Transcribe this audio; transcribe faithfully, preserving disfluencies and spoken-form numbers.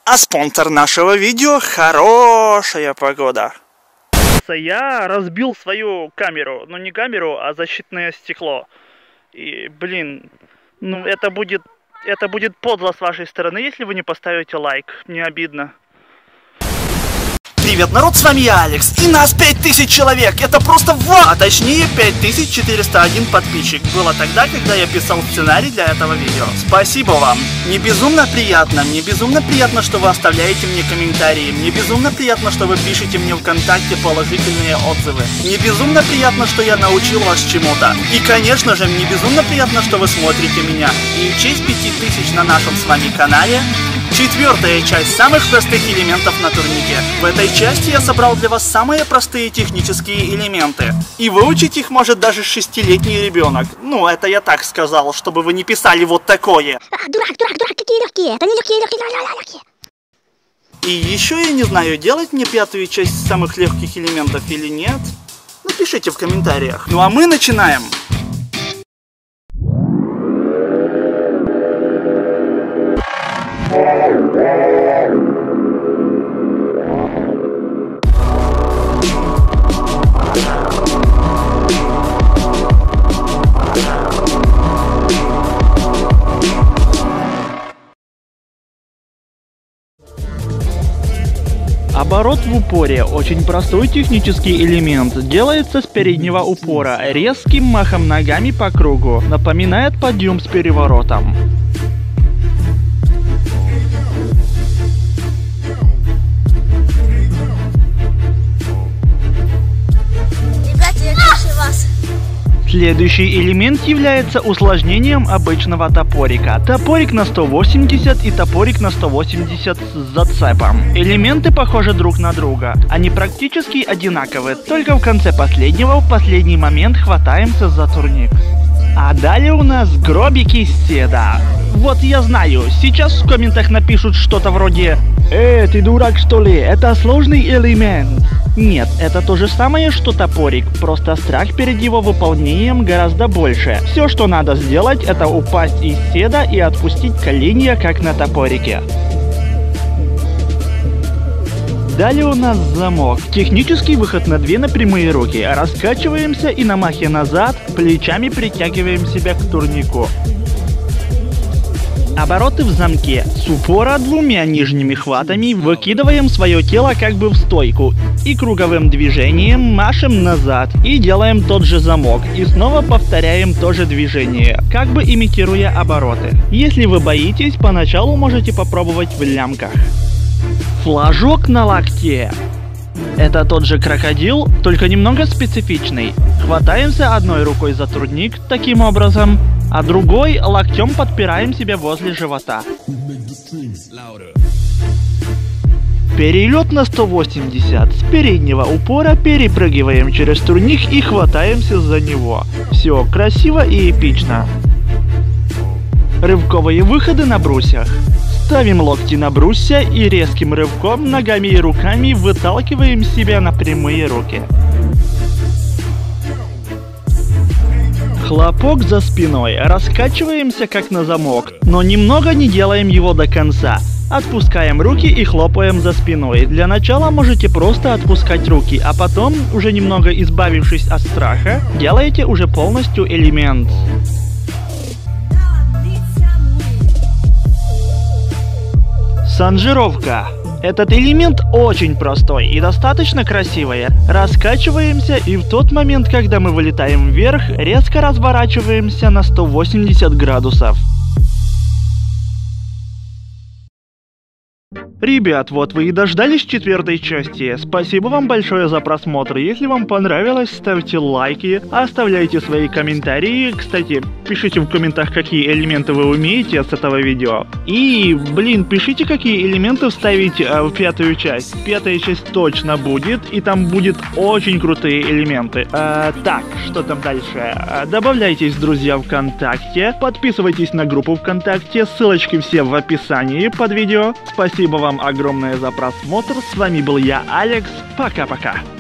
А спонсор нашего видео — хорошая погода. Я разбил свою камеру, ну не камеру, а защитное стекло. И, блин, ну это будет, это будет подло с вашей стороны, если вы не поставите лайк. Мне обидно. Привет, народ, с вами я, Алекс, и нас пять тысяч человек, это просто вот, а точнее пять тысяч четыреста один подписчик. Было тогда, когда я писал сценарий для этого видео. Спасибо вам. Мне безумно приятно, мне безумно приятно, что вы оставляете мне комментарии, мне безумно приятно, что вы пишете мне ВКонтакте положительные отзывы. Мне безумно приятно, что я научил вас чему-то. И, конечно же, мне безумно приятно, что вы смотрите меня. И в честь пяти тысяч на нашем с вами канале, четвертая часть самых простых элементов на турнике. В этой части я собрал для вас самые простые технические элементы. И выучить их может даже шестилетний ребенок. Ну, это я так сказал, чтобы вы не писали вот такое. А, дурак, дурак, дурак, какие легкие, это не легкие, легкие, легкие. И еще я не знаю, делать мне пятую часть самых легких элементов или нет. Напишите в комментариях. Ну а мы начинаем. Оборот в упоре – очень простой технический элемент, делается с переднего упора, резким махом ногами по кругу, напоминает подъем с переворотом. Ребята, я краше вас. Следующий элемент является усложнением обычного топорика. Топорик на сто восемьдесят и топорик на сто восемьдесят с зацепом. Элементы похожи друг на друга. Они практически одинаковы, только в конце последнего в последний момент хватаемся за турник. А далее у нас гробики седа. Вот я знаю, сейчас в комментах напишут что-то вроде «Э, ты дурак что ли? Это сложный элемент». Нет, это то же самое, что топорик, просто страх перед его выполнением гораздо больше. Все, что надо сделать, это упасть из седа и отпустить коленя, как на топорике. Далее у нас замок. Технический выход на две напрямые руки. Раскачиваемся и на махе назад плечами притягиваем себя к турнику. Обороты в замке. С упора двумя нижними хватами выкидываем свое тело как бы в стойку. И круговым движением машем назад. И делаем тот же замок. И снова повторяем то же движение, как бы имитируя обороты. Если вы боитесь, поначалу можете попробовать в лямках. Флажок на локте. Это тот же крокодил, только немного специфичный. Хватаемся одной рукой за турник, таким образом, а другой локтем подпираем себя возле живота. Перелет на сто восемьдесят. С переднего упора перепрыгиваем через турник и хватаемся за него. Все красиво и эпично. Рывковые выходы на брусьях. Ставим локти на брусья и резким рывком ногами и руками выталкиваем себя на прямые руки. Хлопок за спиной. Раскачиваемся как на замок, но немного не делаем его до конца. Отпускаем руки и хлопаем за спиной. Для начала можете просто отпускать руки, а потом, уже немного избавившись от страха, делаете уже полностью элемент. Санжировка. Этот элемент очень простой и достаточно красивый. Раскачиваемся и в тот момент, когда мы вылетаем вверх, резко разворачиваемся на сто восемьдесят градусов. Ребят, вот вы и дождались четвертой части. Спасибо вам большое за просмотр. Если вам понравилось, ставьте лайки, оставляйте свои комментарии. Кстати, пишите в комментах, какие элементы вы умеете с этого видео. И, блин, пишите, какие элементы вставить э, в пятую часть. Пятая часть точно будет, и там будет очень крутые элементы. Э, так, что там дальше? Э, добавляйтесь, друзья, ВКонтакте. Подписывайтесь на группу ВКонтакте. Ссылочки все в описании под видео. Спасибо вам огромное за просмотр. С вами был я, Алекс. Пока-пока.